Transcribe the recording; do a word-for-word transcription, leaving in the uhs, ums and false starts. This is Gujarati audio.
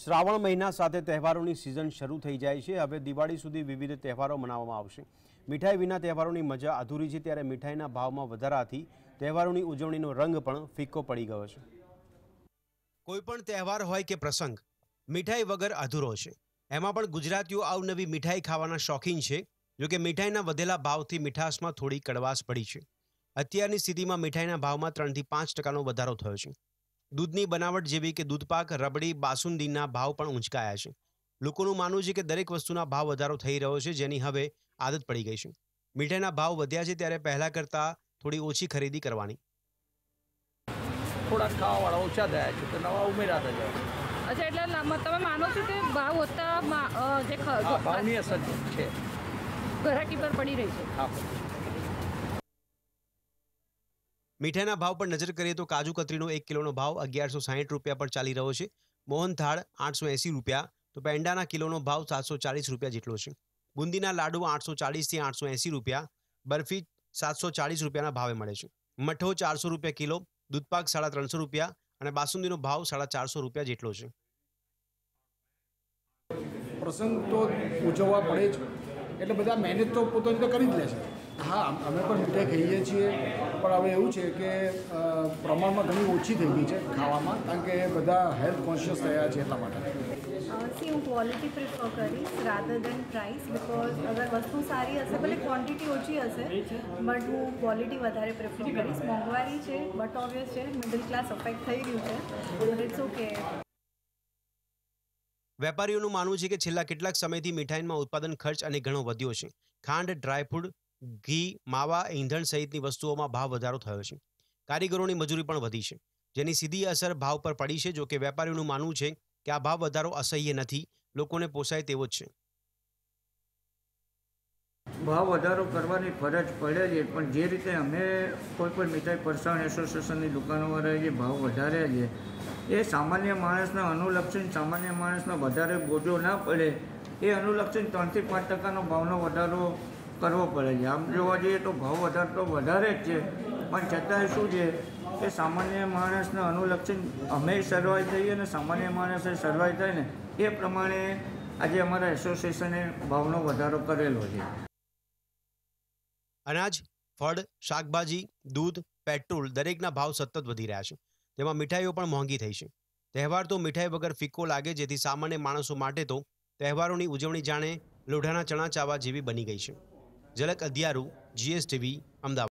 શ્રાવણ મહિના સાથે તહેવારોની સિઝન શરૂ થઈ જાય છે। હવે દિવાળી સુધી વિવિધ તહેવારો મનાવવામાં આવશે। મીઠાઈ વિના તહેવારોની મજા અધૂરી છે, ત્યારે મીઠાઈના ભાવમાં વધારાથી તહેવારોની ઉજવણીનો રંગ પણ ફિક્કો પડી ગયો છે। કોઈપણ તહેવાર હોય કે પ્રસંગ, મીઠાઈ વગર અધૂરો છે। એમાં પણ ગુજરાતીઓ અવનવી મીઠાઈ ખાવાના શોખીન છે। જો કે મીઠાઈના વધેલા ભાવથી મીઠાશમાં થોડી કડવાશ પડી છે। અત્યારની સ્થિતિમાં મીઠાઈના ભાવમાં ત્રણથી પાંચ ટકાનો વધારો થયો છે। દૂધની બનાવટ જેવી કે દૂધપાક, રબડી, બાસુંદીના ભાવ પણ ઊંચકાયા છે। લોકોનું માનવું છે કે દરેક વસ્તુના ભાવ વધારો થઈ રહ્યો છે, જેની હવે આદત પડી ગઈ છે। મીઠાઈના ભાવ વધ્યા છે, ત્યારે પહેલા કરતાં થોડી ઓછી ખરીદી કરવાની। થોડા ખાવાવાળા ઓછા થયા છે તો નવા ઉમેરાતા જાય। અચ્છા, એટલે તમે માનો છો કે ભાવ વધતા જે ભાવની અસર છે ઘરાકી પર પડી રહી છે? હા। મીઠાઈના ભાવ પર નજર કરીએ તો કાજુ કતરીનો એક કિલોનો ભાવ અગિયારસો સાહીઠ રૂપિયા પર ચાલી રહ્યો છે। મોહનથાળ આઠસો એંસી રૂપિયા, તો પેંડાના કિલોનો ભાવ સાતસો ચાલીસ રૂપિયા જેટલો છે। બુંદીના લાડુ આઠસો ચાલીસથી આઠસો એંસી રૂપિયા, બરફી સાતસો ચાલીસ રૂપિયાના ભાવે મળે છે। મઠો ચારસો રૂપિયા કિલો, દૂધપાક સાડા ત્રણસો રૂપિયા અને બાસુંદીનો ભાવ સાડા ચારસો રૂપિયા જેટલો છે। પ્રસંગ તો ઉજવવા પડે જ, એટલે બધા મહેનત તો પોતાની તો કરી જ લે છે। હા, અમે પણ મીઠાઈ ખાઈએ છીએ, પણ હવે એવું છે કે પ્રમાણમાં ઘણી ઓછી થઈ ગઈ છે ખાવામાં, કારણ કે બધા હેલ્થ કોન્શિયસ થયા છે એટલા માટે। સી હું ક્વોલિટી પ્રિફર કરીશ રાધર દેન પ્રાઇસ, બિકોઝ અગર વસ્તુ સારી હશે, ભલે ક્વોન્ટિટી ઓછી હશે, બટ હું ક્વોલિટી વધારે પ્રિફર કરીશ। મોંઘવારી છે, બટ ઓબ્વિયસ છે, મિડલ ક્લાસ અફેક્ટ થઈ રહ્યું છે, બટ ઇટ્સ ઓકે। વેપારીઓનું માનવું છે કે છેલ્લા કેટલાક સમયથી મીઠાઈમાં ઉત્પાદન ખર્ચ અને ઘણો વધ્યો છે। ખાંડ, ડ્રાયફ્રૂટ, ઘી, માવા, ઈંધણ સહિતની વસ્તુઓમાં ભાવ વધારો થયો છે। કારીગરોની મજૂરી પણ વધી છે, જેની સીધી અસર ભાવ પર પડી છે। જો કે વેપારીઓનું માનવું છે કે આ ભાવ વધારો અસહ્ય નથી, લોકોને પોસાય તેવો જ છે। ભાવ વધારો કરવાની ફરજ પડે છે, પણ જે રીતે અમે કોઈ પણ મીઠાઈ પરસાણ એસોસિએશનની દુકાનોવાળાએ જે ભાવ વધાર્યા છે, એ સામાન્ય માણસના અનુલક્ષીને સામાન્ય માણસનો વધારે બોજો ના પડે એ અનુલક્ષીને ત્રણથી પાંચ ટકાનો ભાવનો વધારો કરવો પડે છે। આમ જોવા જઈએ તો ભાવ વધારો તો વધારે જ છે, પણ છતાંય શું છે કે સામાન્ય માણસને અનુલક્ષીને અમે સર્વાઈ થઈએ અને સામાન્ય માણસે સર્વાઈ થાય ને એ પ્રમાણે આજે અમારા એસોસિએશને ભાવનો વધારો કરેલો છે। અનાજ, ફળ, શાકભાજી, દૂધ, પેટ્રોલ દરેકના ભાવ સતત વધી રહ્યા છે। તેમાં મીઠાઈઓ પણ મોંઘી થઈ છે। તહેવાર તો મીઠાઈ વગર ફિક્કો લાગે, જેથી સામાન્ય માણસો માટે તો તહેવારોની ઉજવણી જાણે લોઢાના ચણા ચાવા જેવી બની ગઈ છે। ઝલક અદિયારું, જીએસટીવી, અમદાવાદ।